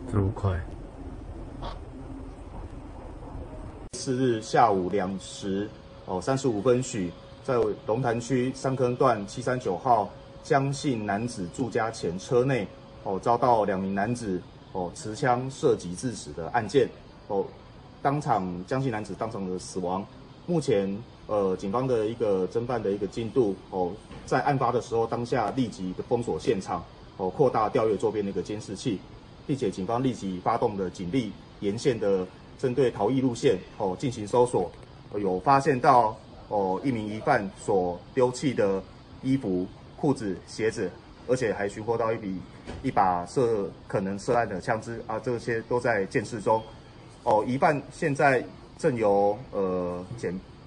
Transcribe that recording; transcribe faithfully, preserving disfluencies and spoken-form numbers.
这么快？ 次日下午两时哦三十五分许，在龙潭区三坑段七三九号江姓男子住家前车内哦，遭到两名男子哦持枪射击致死的案件哦，当场江姓男子当场的死亡。目前呃警方的一个侦办的一个进度哦，在案发的时候当下立即的封锁现场哦，扩大调阅周边的一个监视器，并且警方立即发动的警力沿线的针对逃逸路线哦进行搜索，呃、有发现到哦一名疑犯所丢弃的衣服、裤子、鞋子，而且还寻获到一笔一把涉可能涉案的枪支啊，这些都在监视中。哦，疑犯现在正由呃检